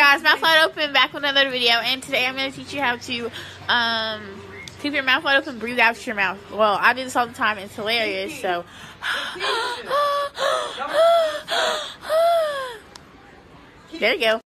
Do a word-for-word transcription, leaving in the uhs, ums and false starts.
guys, mouth wide open, back with another video, and today I'm going to teach you how to um, keep your mouth wide open, breathe out your mouth. Well, I do this all the time, it's hilarious, so. There you go.